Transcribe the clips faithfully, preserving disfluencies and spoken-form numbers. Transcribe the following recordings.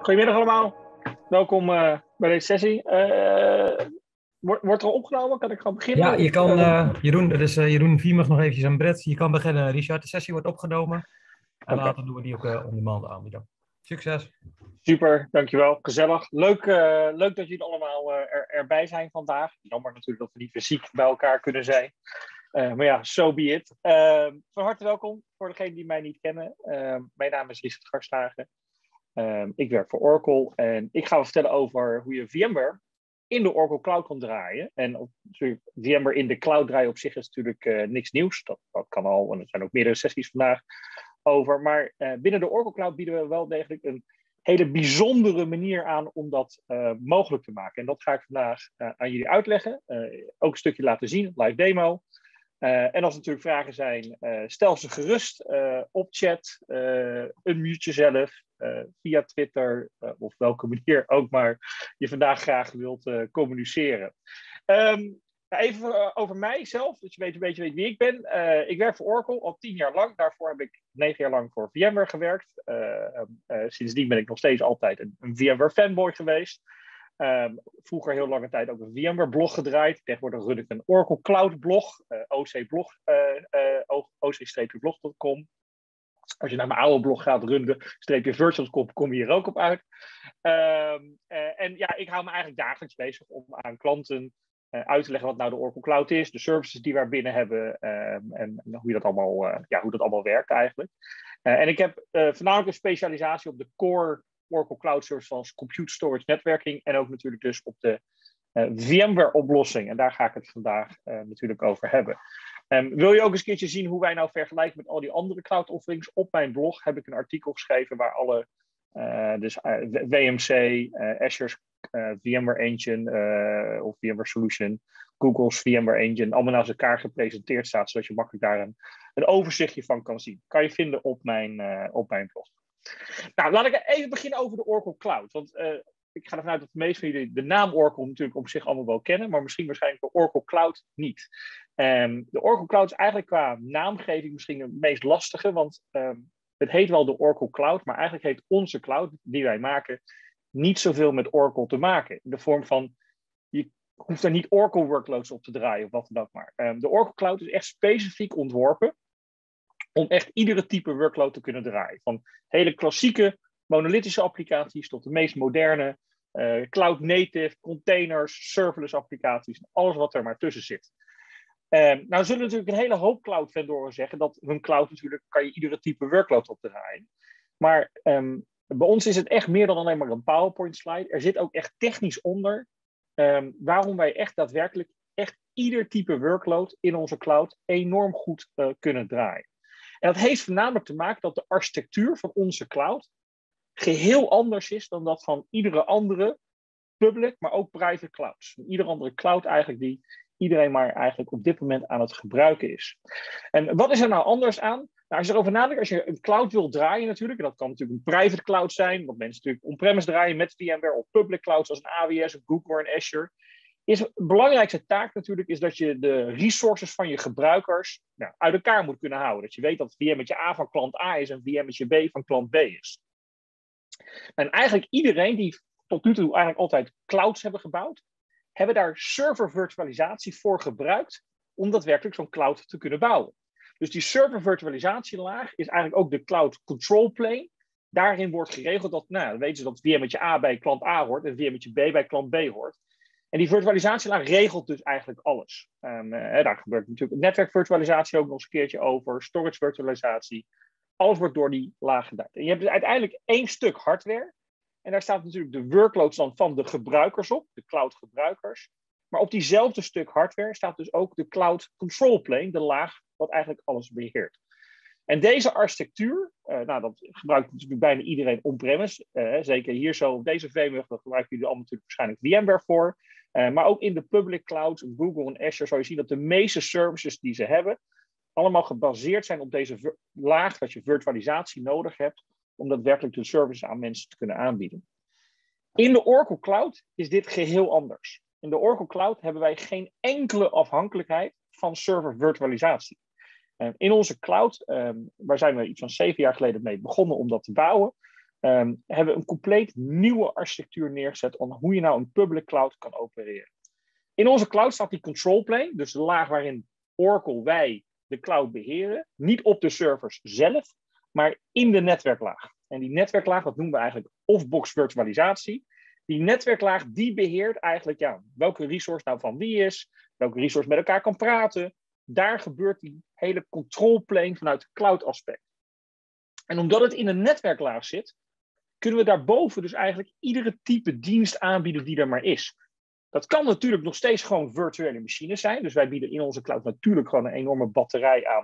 Goedemiddag allemaal. Welkom uh, bij deze sessie. Uh, wordt, wordt er al opgenomen? Kan ik gewoon beginnen? Ja, je kan, uh, Jeroen, dat is uh, Jeroen Viemig nog eventjes aan Brett. Je kan beginnen, Richard. De sessie wordt opgenomen. En okay. Later doen we die ook uh, on demand aanbieden. Succes. Super, dankjewel. Gezellig. Leuk, uh, leuk dat jullie allemaal uh, er, erbij zijn vandaag. Jammer natuurlijk dat we niet fysiek bij elkaar kunnen zijn. Uh, maar ja, so be it. Uh, van harte welkom voor degenen die mij niet kennen. Uh, mijn naam is Richard Garsthagen. Uh, ik werk voor Oracle en ik ga vertellen over hoe je VMware in de Oracle Cloud kan draaien. En natuurlijk, VMware in de cloud draaien op zich is natuurlijk uh, niks nieuws. Dat, dat kan al, en er zijn ook meerdere sessies vandaag over. Maar uh, binnen de Oracle Cloud bieden we wel degelijk een hele bijzondere manier aan om dat uh, mogelijk te maken. En dat ga ik vandaag uh, aan jullie uitleggen. Uh, ook een stukje laten zien, live demo. Uh, en als er natuurlijk vragen zijn, uh, stel ze gerust uh, op chat, uh, unmute jezelf uh, via Twitter uh, of welke manier ook maar je vandaag graag wilt uh, communiceren. Um, even uh, over mijzelf, dat je weet, een beetje weet wie ik ben. Uh, ik werk voor Oracle al tien jaar lang. Daarvoor heb ik negen jaar lang voor VMware gewerkt. Uh, uh, sindsdien ben ik nog steeds altijd een, een VMware fanboy geweest. Um, vroeger heel lange tijd ook een VMware-blog gedraaid. Tegenwoordig run ik een Oracle Cloud-blog, uh, ocblog, uh, uh, oc-blog punt com. Als je naar mijn oude blog gaat, runde-virtual punt com, kom je hier ook op uit. Um, uh, en ja, ik hou me eigenlijk dagelijks bezig om aan klanten uh, uit te leggen wat nou de Oracle Cloud is, de services die we er binnen hebben um, en, en hoe, je dat allemaal, uh, ja, hoe dat allemaal werkt eigenlijk. Uh, en ik heb uh, voornamelijk een specialisatie op de core Oracle Cloud Service zoals compute, storage, netwerking en ook natuurlijk dus op de uh, VMware-oplossing. En daar ga ik het vandaag uh, natuurlijk over hebben. Um, wil je ook eens een keertje zien hoe wij nou vergelijken met al die andere cloud-offerings? Op mijn blog heb ik een artikel geschreven waar alle, uh, dus uh, W M C, uh, Azure's uh, VMware Engine uh, of VMware Solution, Google's VMware Engine, allemaal naast elkaar gepresenteerd staat, zodat je makkelijk daar een, een overzichtje van kan zien. Kan je vinden op mijn, uh, op mijn blog. Nou, laat ik even beginnen over de Oracle Cloud. Want uh, ik ga ervan uit dat de meesten van jullie de naam Oracle natuurlijk op zich allemaal wel kennen, maar misschien waarschijnlijk de Oracle Cloud niet. Um, de Oracle Cloud is eigenlijk qua naamgeving misschien het meest lastige, want um, het heet wel de Oracle Cloud, maar eigenlijk heeft onze cloud die wij maken niet zoveel met Oracle te maken. In de vorm van, je hoeft er niet Oracle workloads op te draaien of wat dan ook maar. Um, de Oracle Cloud is echt specifiek ontworpen om echt iedere type workload te kunnen draaien. Van hele klassieke monolithische applicaties tot de meest moderne uh, cloud native, containers, serverless applicaties. Alles wat er maar tussen zit. Um, nou zullen natuurlijk een hele hoop cloud vendoren zeggen dat hun cloud natuurlijk kan je iedere type workload op draaien. Maar um, bij ons is het echt meer dan alleen maar een PowerPoint slide. Er zit ook echt technisch onder um, waarom wij echt daadwerkelijk echt ieder type workload in onze cloud enorm goed uh, kunnen draaien. En dat heeft voornamelijk te maken dat de architectuur van onze cloud geheel anders is dan dat van iedere andere public, maar ook private clouds. Iedere andere cloud eigenlijk die iedereen maar eigenlijk op dit moment aan het gebruiken is. En wat is er nou anders aan? Nou, als je erover nadenkt, als je een cloud wil draaien natuurlijk, en dat kan natuurlijk een private cloud zijn, wat mensen natuurlijk on-premise draaien met VMware, of public clouds zoals een A W S, een Google en Azure, is de belangrijkste taak natuurlijk is dat je de resources van je gebruikers nou, uit elkaar moet kunnen houden. Dat je weet dat V M'tje A van klant A is en V M'tje B van klant B is. En eigenlijk iedereen die tot nu toe eigenlijk altijd clouds hebben gebouwd, hebben daar server virtualisatie voor gebruikt om daadwerkelijk zo'n cloud te kunnen bouwen. Dus die server virtualisatielaag is eigenlijk ook de cloud control plane. Daarin wordt geregeld dat, nou, dan weten ze dat V M'tje A bij klant A hoort en V M'tje B bij klant B hoort. En die virtualisatielaag regelt dus eigenlijk alles. Um, uh, daar gebeurt natuurlijk netwerkvirtualisatie ook nog eens een keertje over, storage virtualisatie. Alles wordt door die laag gedaan. En je hebt dus uiteindelijk één stuk hardware. En daar staat natuurlijk de workloads dan van de gebruikers op, de cloud gebruikers. Maar op diezelfde stuk hardware staat dus ook de cloud control plane, de laag wat eigenlijk alles beheert. En deze architectuur, uh, nou, dat gebruikt natuurlijk bijna iedereen on-premise. Uh, zeker hier zo op deze VMware, dat gebruiken jullie allemaal natuurlijk waarschijnlijk VMware voor. Uh, maar ook in de public clouds, Google en Azure, zal je zien dat de meeste services die ze hebben, allemaal gebaseerd zijn op deze laag dat je virtualisatie nodig hebt, om daadwerkelijk de services aan mensen te kunnen aanbieden. In de Oracle Cloud is dit geheel anders. In de Oracle Cloud hebben wij geen enkele afhankelijkheid van server virtualisatie. In onze cloud, um, waar zijn we iets van zeven jaar geleden mee begonnen om dat te bouwen, um, hebben we een compleet nieuwe architectuur neergezet om hoe je nou een public cloud kan opereren. In onze cloud staat die control plane, dus de laag waarin Oracle, wij, de cloud beheren. Niet op de servers zelf, maar in de netwerklaag. En die netwerklaag, dat noemen we eigenlijk off-box virtualisatie. Die netwerklaag, die beheert eigenlijk ja, welke resource nou van wie is, welke resource met elkaar kan praten. Daar gebeurt die hele control plane vanuit het cloud aspect. En omdat het in een netwerklaag zit, kunnen we daarboven dus eigenlijk iedere type dienst aanbieden die er maar is. Dat kan natuurlijk nog steeds gewoon virtuele machines zijn. Dus wij bieden in onze cloud natuurlijk gewoon een enorme batterij aan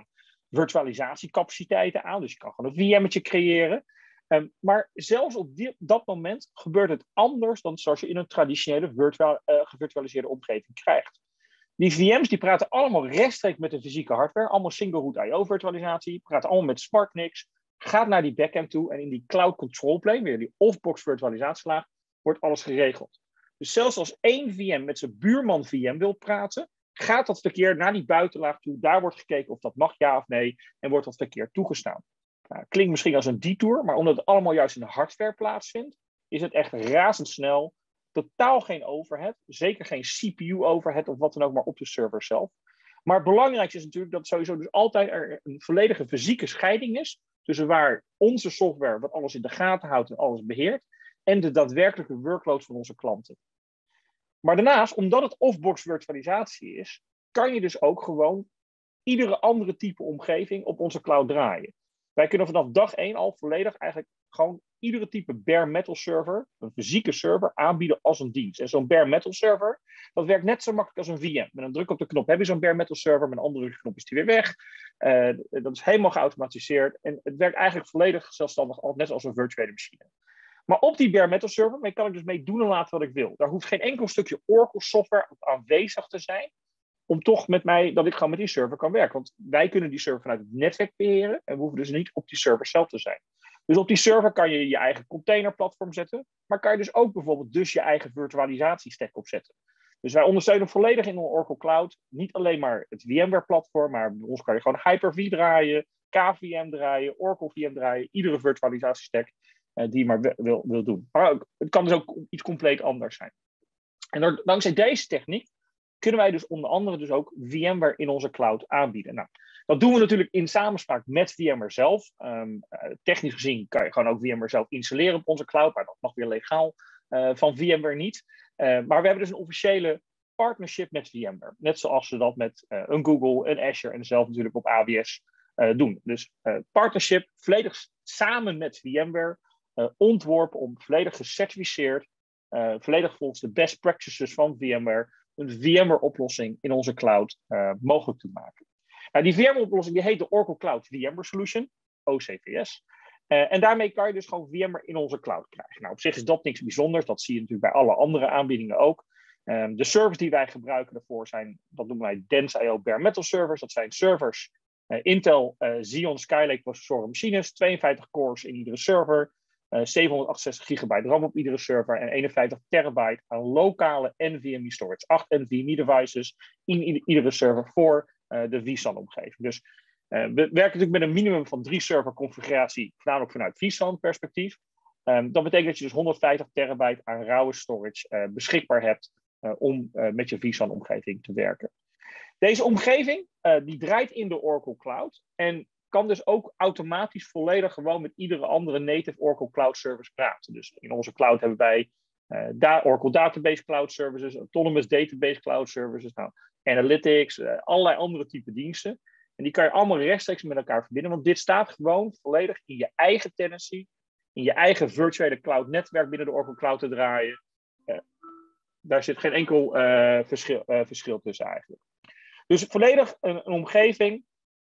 virtualisatiecapaciteiten aan. Dus je kan gewoon een V M'tje creëren. Um, maar zelfs op die, dat moment gebeurt het anders dan zoals je in een traditionele virtual, uh, gevirtualiseerde omgeving krijgt. Die V M's die praten allemaal rechtstreeks met de fysieke hardware. Allemaal single root I O virtualisatie. Praten allemaal met SmartNICs. Gaat naar die backend toe. En in die cloud control plane, weer die off-box virtualisatielaag, wordt alles geregeld. Dus zelfs als één V M met zijn buurman V M wil praten, gaat dat verkeer naar die buitenlaag toe. Daar wordt gekeken of dat mag, ja of nee. En wordt dat verkeer toegestaan. Nou, klinkt misschien als een detour, maar omdat het allemaal juist in de hardware plaatsvindt, is het echt razendsnel. Totaal geen overhead. Zeker geen C P U-overhead of wat dan ook, maar op de server zelf. Maar het belangrijkste is natuurlijk dat sowieso dus altijd er een volledige fysieke scheiding is tussen waar onze software, wat alles in de gaten houdt en alles beheert, en de daadwerkelijke workload van onze klanten. Maar daarnaast, omdat het off-box virtualisatie is, kan je dus ook gewoon iedere andere type omgeving op onze cloud draaien. Wij kunnen vanaf dag één al volledig eigenlijk gewoon iedere type bare metal server, een fysieke server, aanbieden als een dienst. En zo'n bare metal server, dat werkt net zo makkelijk als een V M. Met een druk op de knop heb je zo'n bare metal server, met een andere knop is die weer weg. Uh, dat is helemaal geautomatiseerd en het werkt eigenlijk volledig zelfstandig, net als een virtuele machine. Maar op die bare metal server mee kan ik dus mee doen en laten wat ik wil. Daar hoeft geen enkel stukje Oracle software aanwezig te zijn, om toch met mij, dat ik gewoon met die server kan werken. Want wij kunnen die server vanuit het netwerk beheren en we hoeven dus niet op die server zelf te zijn. Dus op die server kan je je eigen containerplatform zetten, maar kan je dus ook bijvoorbeeld dus je eigen virtualisatiestack opzetten. Dus wij ondersteunen volledig in de Oracle Cloud niet alleen maar het VMware-platform, maar bij ons kan je gewoon Hyper-V draaien, K V M draaien, Oracle V M draaien, iedere virtualisatiestack uh, die je maar wil, wil doen. Maar ook, het kan dus ook iets compleet anders zijn. En door, dankzij deze techniek kunnen wij dus onder andere dus ook VMware in onze cloud aanbieden. Nou, dat doen we natuurlijk in samenspraak met VMware zelf. Um, uh, technisch gezien kan je gewoon ook VMware zelf installeren op onze cloud, maar dat mag weer legaal uh, van VMware niet. Uh, maar we hebben dus een officiële partnership met VMware. Net zoals ze dat met uh, een Google, een Azure en zelf natuurlijk op A W S uh, doen. Dus uh, partnership volledig samen met VMware, uh, ontworpen om volledig gecertificeerd, uh, volledig volgens de best practices van VMware, een VMware-oplossing in onze cloud uh, mogelijk te maken. Nou, die VMware-oplossing die heet de Oracle Cloud VMware Solution, O C V S. Uh, en daarmee kan je dus gewoon VMware in onze cloud krijgen. Nou, op zich is dat niks bijzonders. Dat zie je natuurlijk bij alle andere aanbiedingen ook. Um, de servers die wij gebruiken daarvoor zijn, dat noemen wij Dense I O Bare Metal servers. Dat zijn servers, uh, Intel uh, Xeon Skylake processoren machines, tweeënvijftig cores in iedere server, uh, zevenhonderdachtenzestig gigabyte RAM op iedere server en eenenvijftig terabyte aan lokale NVMe storage. acht NVMe devices in, in iedere server voor uh, de vSAN-omgeving. Dus uh, we werken natuurlijk met een minimum van drie server configuratie, voornamelijk vanuit vSAN-perspectief. Um, dat betekent dat je dus honderdvijftig terabyte aan rauwe storage uh, beschikbaar hebt uh, om uh, met je vSAN-omgeving te werken. Deze omgeving uh, die draait in de Oracle Cloud en kan dus ook automatisch volledig gewoon met iedere andere native Oracle Cloud Service praten. Dus in onze cloud hebben wij uh, da- Oracle Database Cloud Services, Autonomous Database Cloud Services, nou, Analytics, uh, allerlei andere type diensten. En die kan je allemaal rechtstreeks met elkaar verbinden, want dit staat gewoon volledig in je eigen tenancy, in je eigen virtuele cloud netwerk binnen de Oracle Cloud te draaien. Uh, daar zit geen enkel uh, verschil, uh, verschil tussen eigenlijk. Dus volledig een, een omgeving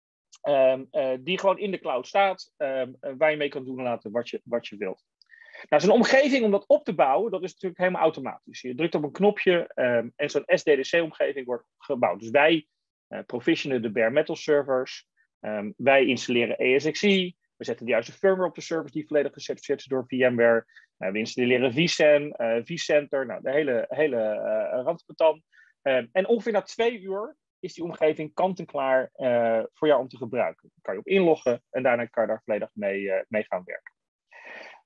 um, uh, die gewoon in de cloud staat, um, uh, waar je mee kan doen en laten wat je, wat je wilt. Nou, zo'n omgeving om dat op te bouwen, dat is natuurlijk helemaal automatisch. Je drukt op een knopje um, en zo'n S D D C-omgeving wordt gebouwd. Dus wij uh, provisionen de bare metal servers, um, wij installeren A S X I, we zetten de juiste firmware op de servers die volledig gecertificeerd is door VMware. Uh, we installeren vSAN, uh, vCenter, nou, de hele, hele uh, randpatam. Uh, en ongeveer na twee uur is die omgeving kant-en-klaar uh, voor jou om te gebruiken. Dan kan je op inloggen en daarna kan je daar volledig mee, uh, mee gaan werken.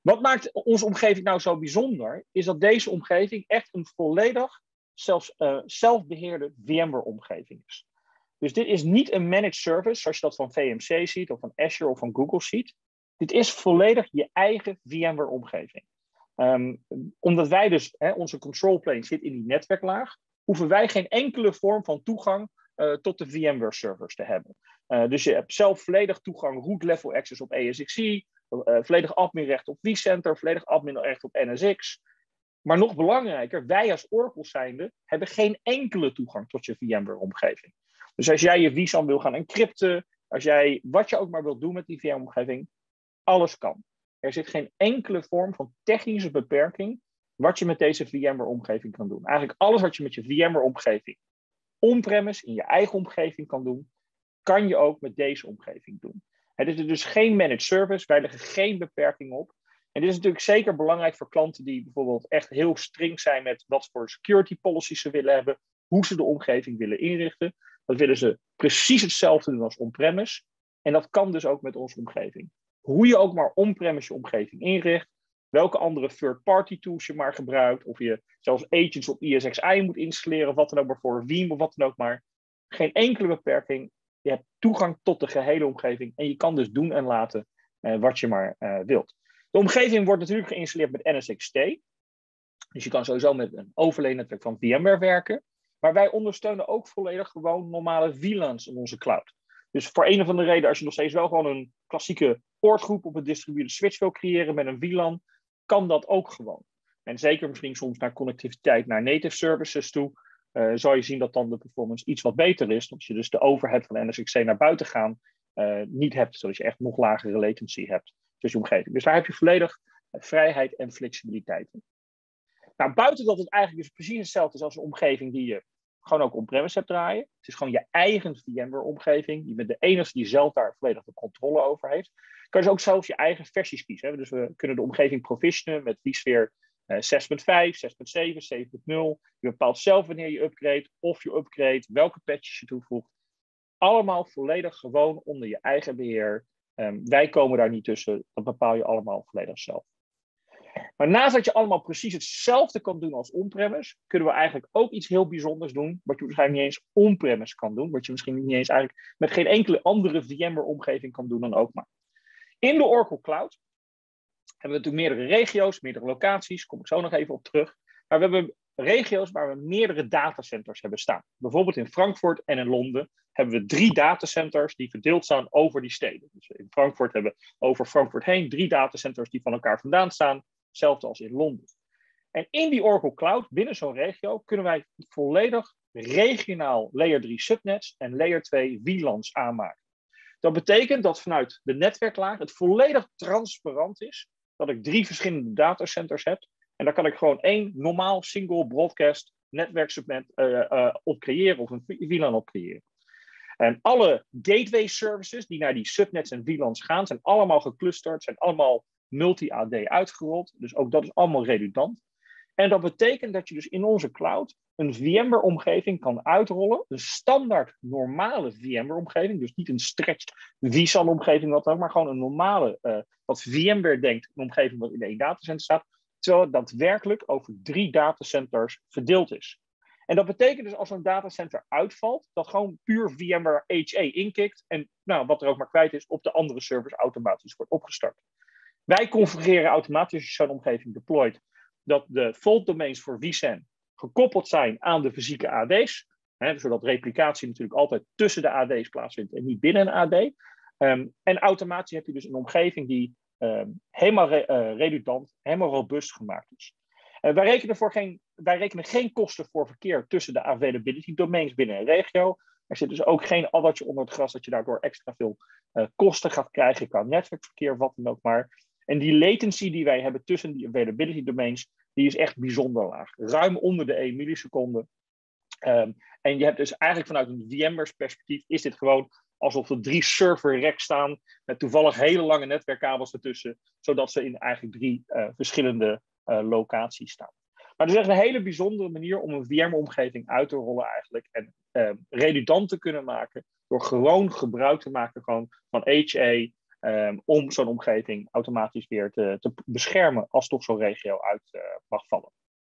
Wat maakt onze omgeving nou zo bijzonder, is dat deze omgeving echt een volledig zelfs, uh, zelfbeheerde VMware-omgeving is. Dus dit is niet een managed service, zoals je dat van V M C ziet, of van Azure of van Google ziet. Dit is volledig je eigen VMware-omgeving. Um, omdat wij dus, hè, onze control plane zit in die netwerklaag, hoeven wij geen enkele vorm van toegang uh, tot de VMware-servers te hebben. Uh, dus je hebt zelf volledig toegang, root level access op E S X i, uh, volledig adminrecht op vCenter, volledig adminrecht op N S X. Maar nog belangrijker, wij als Oracle zijnde hebben geen enkele toegang tot je VMware-omgeving. Dus als jij je vSAN wil gaan encrypten, als jij wat je ook maar wilt doen met die VMware-omgeving, alles kan. Er zit geen enkele vorm van technische beperking wat je met deze VMware-omgeving kan doen. Eigenlijk alles wat je met je VMware-omgeving on-premise in je eigen omgeving kan doen, kan je ook met deze omgeving doen. Het is dus geen managed service, wij leggen geen beperking op. En dit is natuurlijk zeker belangrijk voor klanten die bijvoorbeeld echt heel streng zijn met wat voor security policies ze willen hebben, hoe ze de omgeving willen inrichten. Dat willen ze precies hetzelfde doen als on-premise. En dat kan dus ook met onze omgeving. Hoe je ook maar on-premise je omgeving inricht, welke andere third-party tools je maar gebruikt, of je zelfs agents op E S X i moet installeren, of wat dan ook maar voor Veeam of wat dan ook maar. Geen enkele beperking. Je hebt toegang tot de gehele omgeving en je kan dus doen en laten uh, wat je maar uh, wilt. De omgeving wordt natuurlijk geïnstalleerd met N S X T. Dus je kan sowieso met een overlay-netwerk van VMware werken. Maar wij ondersteunen ook volledig gewoon normale V LANs in onze cloud. Dus voor een of andere reden, als je nog steeds wel gewoon een klassieke poortgroep op een distributed switch wil creëren met een V LAN, kan dat ook gewoon. En zeker misschien soms naar connectiviteit naar native services toe, uh, zal je zien dat dan de performance iets wat beter is. Omdat je dus de overhead van N S X T naar buiten gaan uh, niet hebt, zodat je echt nog lagere latency hebt tussen je omgeving. Dus daar heb je volledig vrijheid en flexibiliteit in. Nou, buiten dat het eigenlijk dus precies hetzelfde is als een omgeving die je gewoon ook on-premise hebt draaien. Het is gewoon je eigen VMware-omgeving. Je bent de enige die zelf daar volledig de controle over heeft. Je kan dus ook zelf je eigen versies kiezen. Hè? Dus we kunnen de omgeving provisionen met vSphere uh, zes punt vijf, zes punt zeven, zeven punt nul. Je bepaalt zelf wanneer je upgrade, of je upgrade, welke patches je toevoegt. Allemaal volledig gewoon onder je eigen beheer. Um, wij komen daar niet tussen. Dat bepaal je allemaal volledig zelf. Maar naast dat je allemaal precies hetzelfde kan doen als on-premise, kunnen we eigenlijk ook iets heel bijzonders doen, wat je waarschijnlijk niet eens on-premise kan doen, wat je misschien niet eens eigenlijk met geen enkele andere VMware-omgeving kan doen dan ook maar. In de Oracle Cloud hebben we natuurlijk meerdere regio's, meerdere locaties, daar kom ik zo nog even op terug. Maar we hebben regio's waar we meerdere datacenters hebben staan. Bijvoorbeeld in Frankfurt en in Londen hebben we drie datacenters die verdeeld staan over die steden. Dus in Frankfurt hebben we over Frankfurt heen drie datacenters die van elkaar vandaan staan. Hetzelfde als in Londen. En in die Oracle Cloud, binnen zo'n regio, kunnen wij volledig regionaal layer drie subnets en layer twee V LANs aanmaken. Dat betekent dat vanuit de netwerklaag het volledig transparant is dat ik drie verschillende datacenters heb. En daar kan ik gewoon één normaal single broadcast netwerksubnet uh, uh, op creëren of een V LAN op creëren. En alle gateway services die naar die subnets en V LANs gaan, zijn allemaal geclusterd, zijn allemaal multi-A D uitgerold. Dus ook dat is allemaal redundant. En dat betekent dat je dus in onze cloud een VMware-omgeving kan uitrollen. Een standaard normale VMware-omgeving. Dus niet een stretched vSAN-omgeving, wat dan, maar gewoon een normale, uh, wat VMware denkt, een omgeving wat in één datacenter staat. Terwijl het daadwerkelijk over drie datacenters verdeeld is. En dat betekent dus als een datacenter uitvalt, dat gewoon puur VMware H A inkikt. En nou, wat er ook maar kwijt is, op de andere servers automatisch wordt opgestart. Wij configureren automatisch als je zo'n omgeving deployt, dat de fault domains voor vSAN gekoppeld zijn aan de fysieke A D's. Hè, zodat replicatie natuurlijk altijd tussen de A D's plaatsvindt en niet binnen een A D. Um, en automatisch heb je dus een omgeving die um, helemaal re uh, redundant, helemaal robuust gemaakt is. Uh, wij, rekenen voor geen, wij rekenen geen kosten voor verkeer tussen de availability domains binnen een regio. Er zit dus ook geen addertje onder het gras dat je daardoor extra veel uh, kosten gaat krijgen qua netwerkverkeer, wat dan ook maar. En die latency die wij hebben tussen die availability domains, die is echt bijzonder laag. Ruim onder de één milliseconde. Um, en je hebt dus eigenlijk vanuit een VMware perspectief is dit gewoon alsof er drie server racks staan met toevallig hele lange netwerkkabels ertussen, zodat ze in eigenlijk drie uh, verschillende uh, locaties staan. Maar het is echt een hele bijzondere manier om een VMware-omgeving uit te rollen eigenlijk en uh, redundant te kunnen maken door gewoon gebruik te maken gewoon van H A Um, om zo'n omgeving automatisch weer te, te beschermen als toch zo'n regio uit uh, mag vallen.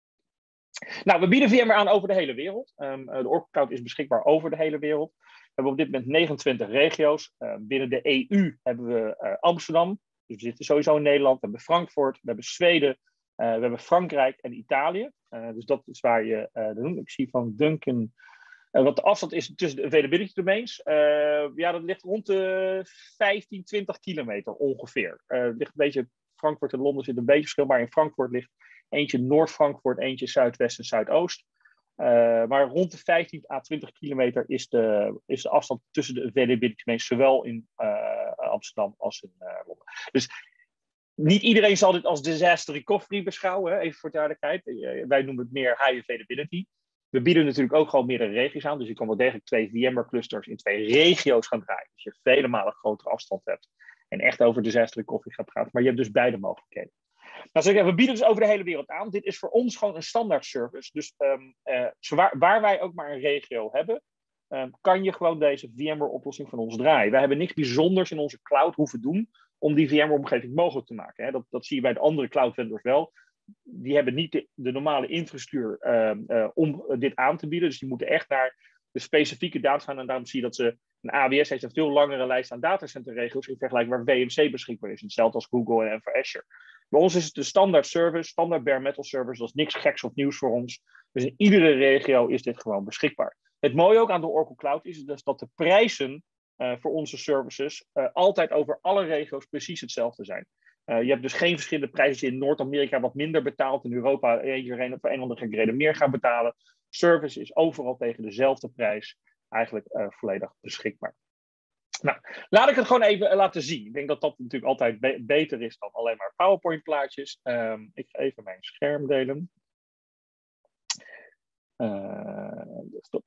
Nou, we bieden VMware aan over de hele wereld. Um, uh, de Oracle Cloud is beschikbaar over de hele wereld. We hebben op dit moment negenentwintig regio's. Uh, binnen de E U hebben we uh, Amsterdam. Dus we zitten sowieso in Nederland. We hebben Frankfurt, we hebben Zweden, uh, we hebben Frankrijk en Italië. Uh, dus dat is waar je uh, doen. Ik zie van Duncan... Uh, wat de afstand is tussen de availability domains. Uh, ja, dat ligt rond de vijftien, twintig kilometer ongeveer. Uh, het ligt een beetje, Frankfurt en Londen zit een beetje verschil, maar in Frankfurt ligt eentje Noord-Frankfurt, eentje Zuidwest en Zuidoost. Uh, maar rond de vijftien à twintig kilometer is de, is de afstand tussen de availability domains, zowel in uh, Amsterdam als in uh, Londen. Dus niet iedereen zal dit als disaster recovery beschouwen, hè, even voor duidelijkheid. Uh, wij noemen het meer high availability. We bieden natuurlijk ook gewoon meerdere regio's aan. Dus je kan wel degelijk twee VMware clusters in twee regio's gaan draaien. Dus je vele malen grotere afstand hebt. En echt over disaster recovery gaat praten. Maar je hebt dus beide mogelijkheden. Nou, zeg ik, we bieden dus over de hele wereld aan. Dit is voor ons gewoon een standaard service. Dus um, uh, waar, waar wij ook maar een regio hebben, um, kan je gewoon deze VMware oplossing van ons draaien. Wij hebben niks bijzonders in onze cloud hoeven doen om die VMware omgeving mogelijk te maken. Hè. Dat, dat zie je bij de andere cloud vendors wel. Die hebben niet de, de normale infrastructuur uh, uh, om dit aan te bieden. Dus die moeten echt naar de specifieke data gaan. En daarom zie je dat ze, een A W S heeft een veel langere lijst aan datacenterregio's in vergelijking waar W M C beschikbaar is. Hetzelfde als Google en voor Azure. Bij ons is het de standaard service, standaard bare metal service. Dat is niks geks of nieuws voor ons. Dus in iedere regio is dit gewoon beschikbaar. Het mooie ook aan de Oracle Cloud is dus dat de prijzen uh, voor onze services uh, altijd over alle regio's precies hetzelfde zijn. Uh, je hebt dus geen verschillende prijzen. Als je in Noord-Amerika wat minder betaalt, in Europa iedereen op een of andere reden meer gaat betalen. Service is overal tegen dezelfde prijs eigenlijk uh, volledig beschikbaar. Nou, laat ik het gewoon even laten zien. Ik denk dat dat natuurlijk altijd be beter is dan alleen maar PowerPoint plaatjes. Um, ik ga even mijn scherm delen. Uh, stop.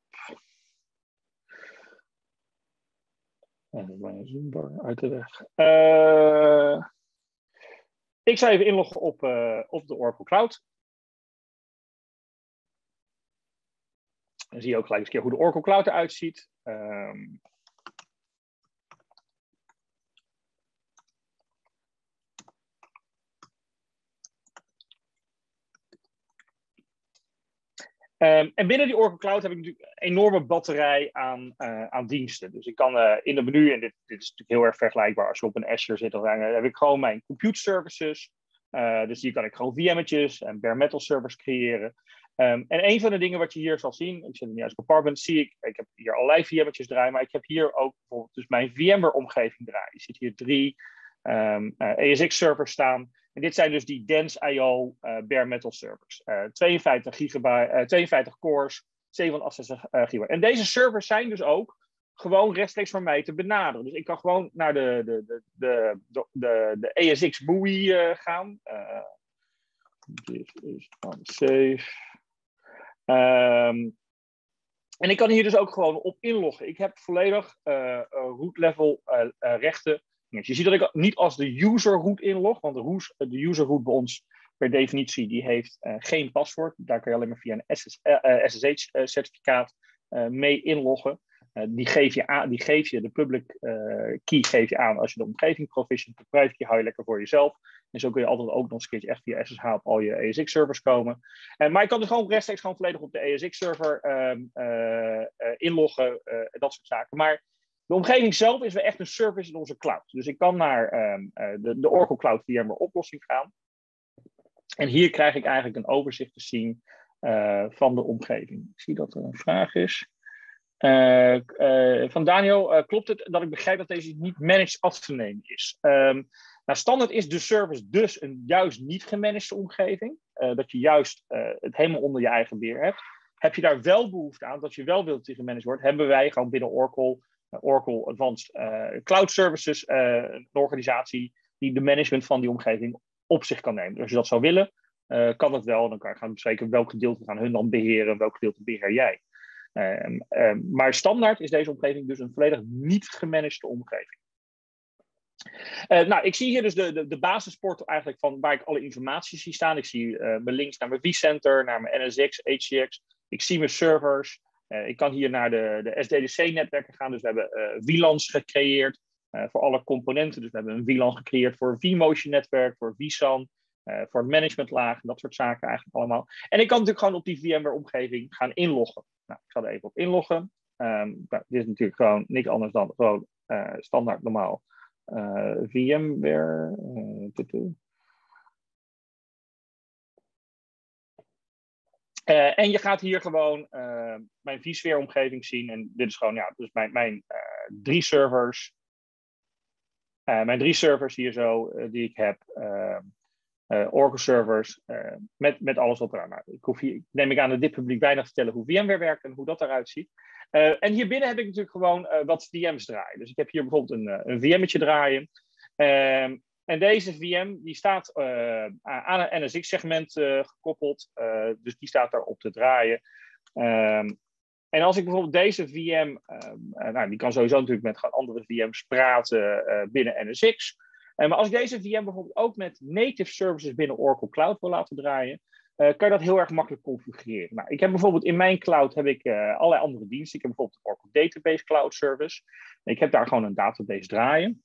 En mijn zoombar uit de weg. Uh, ik zal even inloggen op, uh, op de Oracle Cloud. Dan zie je ook gelijk eens een keer hoe de Oracle Cloud eruit ziet. Um, Um, en binnen die Oracle Cloud heb ik natuurlijk een enorme batterij aan, uh, aan diensten. Dus ik kan uh, in het menu, en dit, dit is natuurlijk heel erg vergelijkbaar als je op een Azure zit, dan heb ik gewoon mijn compute services. Uh, dus hier kan ik gewoon V M'tjes en bare metal servers creëren. Um, en een van de dingen wat je hier zal zien, ik zit in juist compartment, zie ik, ik heb hier allerlei V M'tjes draaien, maar ik heb hier ook bijvoorbeeld dus mijn VMware-omgeving draaien. Je ziet hier drie um, uh, E S X-servers staan. En dit zijn dus die Dense I O uh, bare metal servers. Uh, tweeënvijftig gigabyte, uh, tweeënvijftig cores, zevenhonderdachtenzestig uh, gigabyte. En deze servers zijn dus ook gewoon rechtstreeks van mij te benaderen. Dus ik kan gewoon naar de, de, de, de, de, de, de E S X M U I uh, gaan. Uh, dit is unsafe. Um, en ik kan hier dus ook gewoon op inloggen. Ik heb volledig uh, uh, root level uh, uh, rechten. Je ziet dat ik niet als de user root inlog, want de, de user root bij ons per definitie die heeft uh, geen paswoord. Daar kan je alleen maar via een S S H-certificaat uh, mee inloggen. Uh, die, geef je aan, die geef je, de public uh, key geef je aan als je de omgeving provision. De private key hou je lekker voor jezelf. En zo kun je altijd ook nog eens een keertje echt via S S H op al je E S X-servers komen. Uh, maar je kan dus gewoon rechtstreeks gewoon volledig op de E S X-server uh, uh, uh, inloggen, uh, dat soort zaken. Maar de omgeving zelf is weer echt een service in onze cloud. Dus ik kan naar um, uh, de, de Oracle Cloud VMware oplossing gaan. En hier krijg ik eigenlijk een overzicht te zien uh, van de omgeving. Ik zie dat er een vraag is. Uh, uh, van Daniel, uh, klopt het dat ik begrijp dat deze niet managed af te nemen is? Um, nou, standaard is de service dus een juist niet gemanaged omgeving. Uh, dat je juist uh, het helemaal onder je eigen beheer hebt. Heb je daar wel behoefte aan, dat je wel wilt dat die gemanaged wordt, hebben wij gewoon binnen Oracle... Oracle Advanced uh, Cloud Services, uh, een organisatie die de management van die omgeving op zich kan nemen. Dus als je dat zou willen, uh, kan dat wel. Dan kan je gaan bespreken welk gedeelte gaan hun dan beheren, welk gedeelte beheer jij. Uh, uh, maar standaard is deze omgeving dus een volledig niet gemanagede omgeving. Uh, nou, ik zie hier dus de, de, de basisport eigenlijk van waar ik alle informatie zie staan. Ik zie uh, mijn links naar mijn vCenter, naar mijn N S X, H C X. Ik zie mijn servers. Uh, ik kan hier naar de, de S D D C-netwerken gaan. Dus we hebben uh, V LANs gecreëerd. uh, voor alle componenten. Dus we hebben een V LAN gecreëerd voor vMotion netwerk, voor vSAN, uh, voor het managementlaag, dat soort zaken eigenlijk allemaal. En ik kan natuurlijk gewoon op die VMware-omgeving gaan inloggen. Nou, ik ga er even op inloggen. Um, nou, dit is natuurlijk gewoon niks anders dan gewoon uh, standaard normaal uh, VMware. Uh, Uh, en je gaat hier gewoon uh, mijn vSphere-omgeving zien. En dit is gewoon, ja, dus mijn, mijn uh, drie servers. Uh, mijn drie servers hier zo, uh, die ik heb. Uh, uh, Oracle servers, uh, met, met alles wat eraan. Nou, ik hoef hier, neem ik aan dat dit publiek weinig te vertellen hoe VMware werkt en hoe dat eruit ziet. Uh, en hierbinnen heb ik natuurlijk gewoon uh, wat V M's draaien. Dus ik heb hier bijvoorbeeld een, een V M'tje draaien. Uh, En deze V M die staat uh, aan een N S X-segment uh, gekoppeld. Uh, dus die staat daarop te draaien. Um, en als ik bijvoorbeeld deze V M... Um, uh, nou, die kan sowieso natuurlijk met andere V M's praten uh, binnen N S X. Uh, maar als ik deze V M bijvoorbeeld ook met native services binnen Oracle Cloud wil laten draaien... Uh, kan je dat heel erg makkelijk configureren. Nou, ik heb bijvoorbeeld in mijn cloud heb ik, uh, allerlei andere diensten. Ik heb bijvoorbeeld een Oracle Database Cloud Service. Ik heb daar gewoon een database draaien.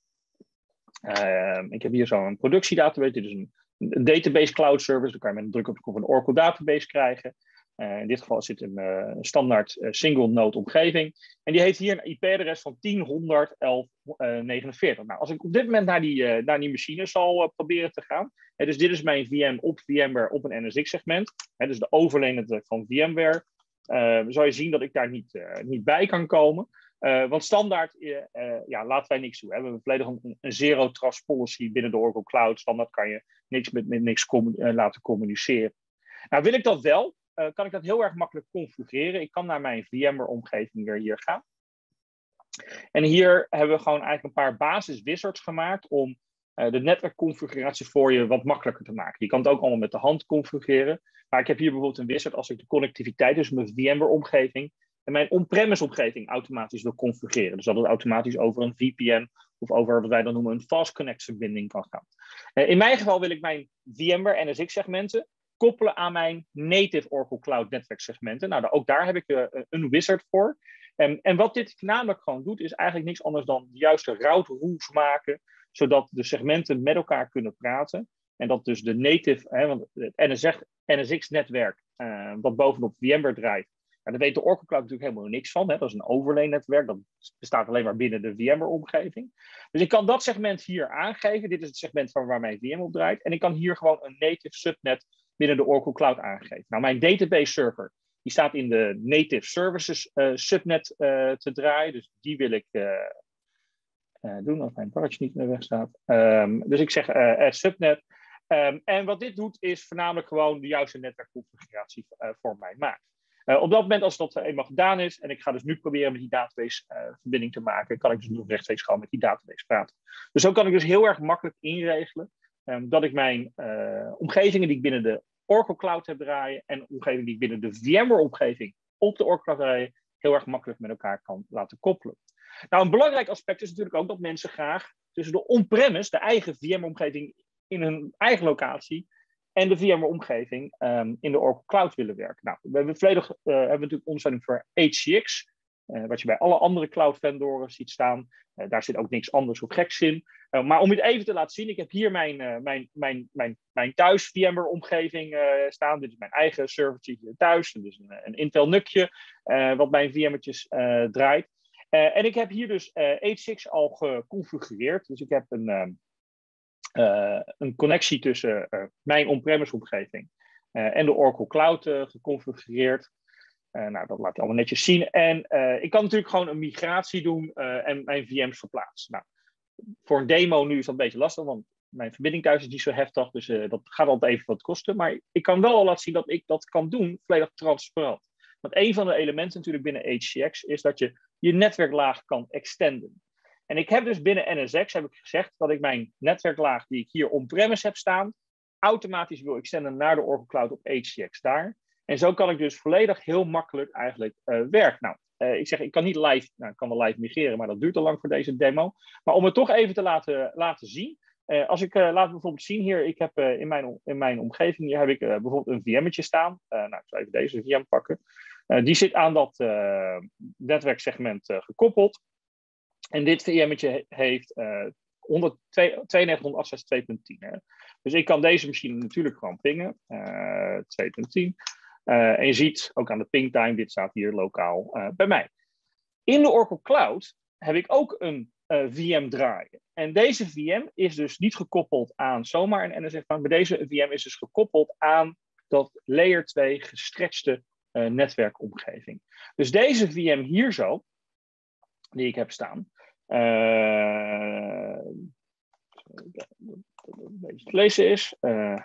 Uh, ik heb hier zo een productiedatabase. Dit is een, een database cloud service. Dan kan je met een druk op de knop een Oracle database krijgen. Uh, in dit geval zit een uh, standaard uh, single node omgeving. En die heeft hier een I P-adres van tien dot honderd punt elf punt negenenveertig. Nou, als ik op dit moment naar die, uh, naar die machine zal uh, proberen te gaan. Hè, dus dit is mijn V M op VMware op een N S X-segment. Dus de overlay netwerk van VMware. Uh, zal je zien dat ik daar niet, uh, niet bij kan komen. Uh, want standaard uh, uh, ja, laten wij niks doen. Hè. We hebben volledig een, een zero trust policy binnen de Oracle Cloud. Standaard kan je niks met, met niks commun- uh, laten communiceren. Nou, wil ik dat wel, uh, kan ik dat heel erg makkelijk configureren. Ik kan naar mijn VMware-omgeving weer hier gaan. En hier hebben we gewoon eigenlijk een paar basis wizards gemaakt om uh, de netwerkconfiguratie voor je wat makkelijker te maken. Je kan het ook allemaal met de hand configureren. Maar ik heb hier bijvoorbeeld een wizard als ik de connectiviteit, dus mijn VMware-omgeving, en mijn on-premise omgeving automatisch wil configureren. Dus dat het automatisch over een V P N of over wat wij dan noemen een fast connect verbinding kan gaan. Uh, in mijn geval wil ik mijn VMware N S X segmenten koppelen aan mijn native Oracle Cloud netwerk segmenten. Nou, ook daar heb ik uh, een wizard voor. En, en wat dit voornamelijk gewoon doet, is eigenlijk niks anders dan de juiste route rules maken, zodat de segmenten met elkaar kunnen praten. En dat dus de native, hè, want het N S X-netwerk, uh, wat bovenop VMware draait, ja, daar weet de Oracle Cloud natuurlijk helemaal niks van. Hè. Dat is een overlay-netwerk, dat bestaat alleen maar binnen de VMware-omgeving. Dus ik kan dat segment hier aangeven. Dit is het segment van waar mijn V M op draait. En ik kan hier gewoon een native subnet binnen de Oracle Cloud aangeven. Nou, mijn database server, die staat in de native services uh, subnet uh, te draaien. Dus die wil ik uh, uh, doen als mijn barrage niet meer weg staat. Um, dus ik zeg uh, add subnet. Um, en wat dit doet, is voornamelijk gewoon de juiste netwerkconfiguratie uh, voor mij maakt. Uh, op dat moment, als dat eenmaal gedaan is, en ik ga dus nu proberen met die database uh, verbinding te maken, kan ik dus nu rechtstreeks gewoon met die database praten. Dus zo kan ik dus heel erg makkelijk inregelen um, dat ik mijn uh, omgevingen die ik binnen de Oracle Cloud heb draaien en omgevingen die ik binnen de VMware-omgeving op de Oracle Cloud draaien, heel erg makkelijk met elkaar kan laten koppelen. Nou, een belangrijk aspect is natuurlijk ook dat mensen graag tussen de on-premise, de eigen VMware-omgeving in hun eigen locatie, en de VMware-omgeving um, in de Oracle Cloud willen werken. Nou, we hebben volledig uh, hebben we natuurlijk ondersteuning voor H C X, uh, wat je bij alle andere cloud vendoren ziet staan. Uh, daar zit ook niks anders of geks in. Uh, maar om het even te laten zien, ik heb hier mijn, uh, mijn, mijn, mijn, mijn thuis VMware-omgeving uh, staan. Dit is mijn eigen servertje hier thuis. Dit is een, een Intel NUCje, uh, wat mijn V M'tjes uh, draait. Uh, en ik heb hier dus uh, H C X al geconfigureerd. Dus ik heb een... Uh, Uh, een connectie tussen uh, mijn on-premise omgeving uh, en de Oracle Cloud uh, geconfigureerd. Uh, nou, dat laat ik allemaal netjes zien. En uh, ik kan natuurlijk gewoon een migratie doen uh, en mijn V M's verplaatsen. Nou, voor een demo nu is dat een beetje lastig, want mijn verbinding thuis is niet zo heftig. Dus uh, dat gaat altijd even wat kosten. Maar ik kan wel al laten zien dat ik dat kan doen, volledig transparant. Want een van de elementen natuurlijk binnen H C X is dat je je netwerklaag kan extenden. En ik heb dus binnen N S X heb ik gezegd dat ik mijn netwerklaag die ik hier on-premise heb staan, automatisch wil extenden naar de Oracle Cloud op H C X daar. En zo kan ik dus volledig heel makkelijk eigenlijk uh, werken. Nou, uh, ik zeg, ik kan niet live, nou, ik kan wel live migreren, maar dat duurt al lang voor deze demo. Maar om het toch even te laten, laten zien. Uh, als ik, uh, laat bijvoorbeeld zien hier, ik heb uh, in, mijn, in mijn omgeving, hier heb ik uh, bijvoorbeeld een V M'tje staan. Uh, nou, ik zal even deze V M pakken. Uh, die zit aan dat uh, netwerksegment uh, gekoppeld. En dit V M'tje heeft uh, tweeënnegentig, twee punt tien. Dus ik kan deze machine natuurlijk gewoon pingen. Uh, twee punt tien. Uh, en je ziet ook aan de pingtime, dit staat hier lokaal uh, bij mij. In de Oracle Cloud heb ik ook een uh, V M draaien. En deze V M is dus niet gekoppeld aan zomaar een N S F, maar bij deze V M is dus gekoppeld aan dat layer twee gestretchte uh, netwerkomgeving. Dus deze V M hier zo, die ik heb staan, uh, beetje te lezen is. Uh,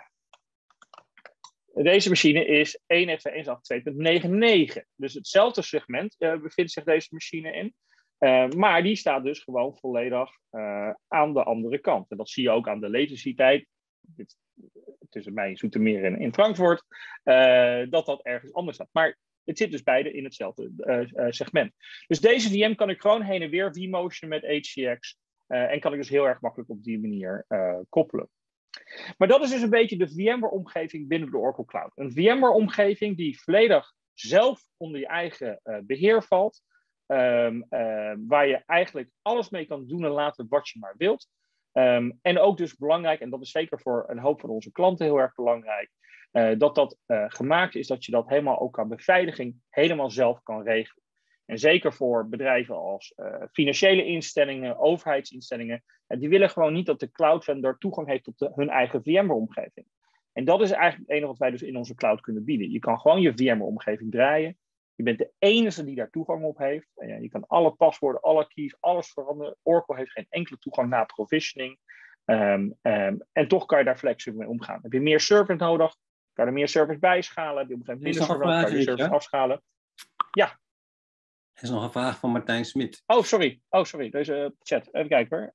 deze machine is één F twee acht twee punt negenennegentig. Dus hetzelfde segment uh, bevindt zich deze machine in. Uh, maar die staat dus gewoon volledig uh, aan de andere kant. En dat zie je ook aan de latency-tijd. Dit, tussen mij, Zoetermeer en in Frankfurt. Uh, dat dat ergens anders staat. Maar het zit dus beide in hetzelfde uh, uh, segment. Dus deze V M kan ik gewoon heen en weer vMotion met H C X. Uh, en kan ik dus heel erg makkelijk op die manier uh, koppelen. Maar dat is dus een beetje de VMware-omgeving binnen de Oracle Cloud. Een VMware-omgeving die volledig zelf onder je eigen uh, beheer valt. Um, uh, waar je eigenlijk alles mee kan doen en laten wat je maar wilt. Um, en ook dus belangrijk, en dat is zeker voor een hoop van onze klanten heel erg belangrijk, uh, dat dat uh, gemaakt is dat je dat helemaal ook aan beveiliging helemaal zelf kan regelen. En zeker voor bedrijven als uh, financiële instellingen, overheidsinstellingen, uh, die willen gewoon niet dat de cloud vendor toegang heeft tot de, hun eigen VMware-omgeving. En dat is eigenlijk het enige wat wij dus in onze cloud kunnen bieden. Je kan gewoon je VMware-omgeving draaien. Je bent de enige die daar toegang op heeft. En ja, je kan alle paswoorden, alle keys, alles veranderen. Oracle heeft geen enkele toegang na provisioning. Um, um, en toch kan je daar flexibel mee omgaan. Heb je meer servers nodig? Kan je er meer servers bijschalen? Heb je op een gegeven moment minder servers? Kan je servers afschalen? Ja. Er is nog een vraag van Martijn Smit. Oh, sorry. Oh, sorry. Deze chat. Even kijken hoor.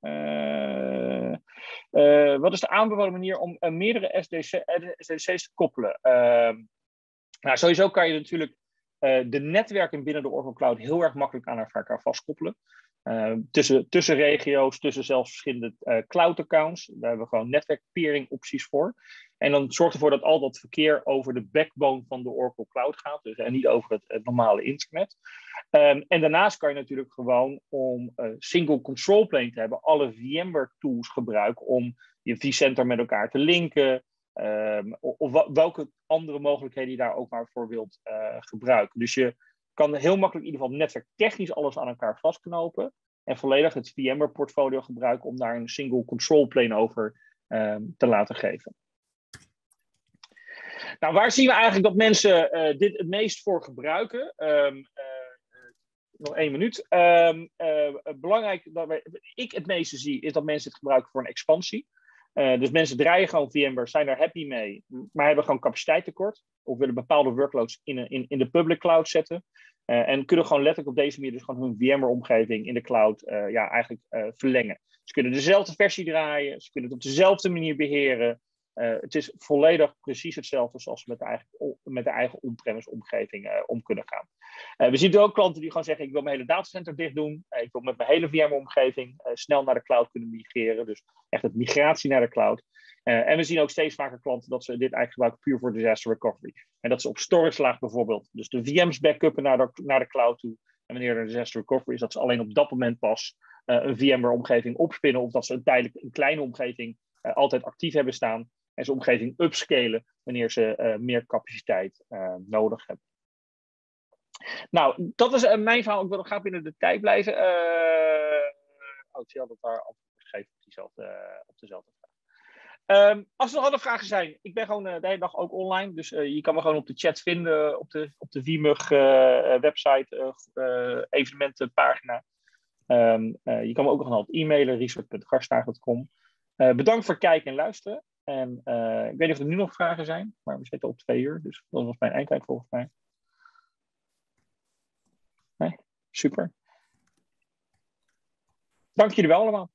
Uh, uh, wat is de aanbevolen manier om uh, meerdere S D C's te koppelen? Uh, nou, sowieso kan je natuurlijk uh, de netwerken binnen de Oracle Cloud heel erg makkelijk aan elkaar vastkoppelen. Uh, tussen, tussen regio's, tussen zelfs verschillende uh, cloud accounts. Daar hebben we gewoon netwerkpeering opties voor. En dan zorgt ervoor dat al dat verkeer over de backbone van de Oracle Cloud gaat. Dus, en niet over het, het normale internet. Um, en daarnaast kan je natuurlijk gewoon om uh, single control plane te hebben. Alle VMware tools gebruiken om je vCenter met elkaar te linken. Um, of, of welke andere mogelijkheden je daar ook maar voor wilt uh, gebruiken. Dus je kan heel makkelijk in ieder geval netwerktechnisch alles aan elkaar vastknopen. En volledig het VMware portfolio gebruiken om daar een single control plane over um, te laten geven. Nou, waar zien we eigenlijk dat mensen uh, dit het meest voor gebruiken? Um, uh, nog één minuut. Um, uh, belangrijk dat wij, ik het meeste zie, is dat mensen het gebruiken voor een expansie. Uh, dus mensen draaien gewoon VMware, zijn daar happy mee, maar hebben gewoon capaciteitstekort. Of willen bepaalde workloads in, in, in de public cloud zetten. Uh, en kunnen gewoon letterlijk op deze manier dus gewoon hun VMware-omgeving in de cloud uh, ja, eigenlijk uh, verlengen. Ze kunnen dezelfde versie draaien, ze kunnen het op dezelfde manier beheren. Uh, het is volledig precies hetzelfde zoals ze met de eigen, met de eigen on-premise omgeving uh, om kunnen gaan. Uh, we zien ook klanten die gewoon zeggen, ik wil mijn hele datacenter dicht doen. Uh, ik wil met mijn hele VMware-omgeving uh, snel naar de cloud kunnen migreren. Dus echt het migratie naar de cloud. Uh, en we zien ook steeds vaker klanten dat ze dit eigenlijk gebruiken puur voor disaster recovery. En dat ze op storage laag bijvoorbeeld, dus de V M's backuppen naar de, naar de cloud toe. En wanneer er disaster recovery is, dat ze alleen op dat moment pas uh, een VMware-omgeving opspinnen. Of dat ze een tijdelijk een kleine omgeving uh, altijd actief hebben staan. En zijn omgeving upscalen wanneer ze uh, meer capaciteit uh, nodig hebben. Nou, dat is uh, mijn verhaal. Ik wil nog graag binnen de tijd blijven. Uh, oh, ik zie al dat daar antwoord wordt gegeven op, diezelfde, uh, op dezelfde vraag. Um, als er nog andere vragen zijn, ik ben gewoon uh, de hele dag ook online. Dus uh, je kan me gewoon op de chat vinden, op de, op de V M U G uh, website, uh, uh, evenementenpagina. Um, uh, je kan me ook nog altijd e-mailen, richard punt garstaag punt com. Uh, bedankt voor het kijken en luisteren. En uh, ik weet niet of er nu nog vragen zijn, maar we zitten op twee uur, dus dat was mijn eindtijd volgens mij. Nee? Super. Dank jullie wel allemaal.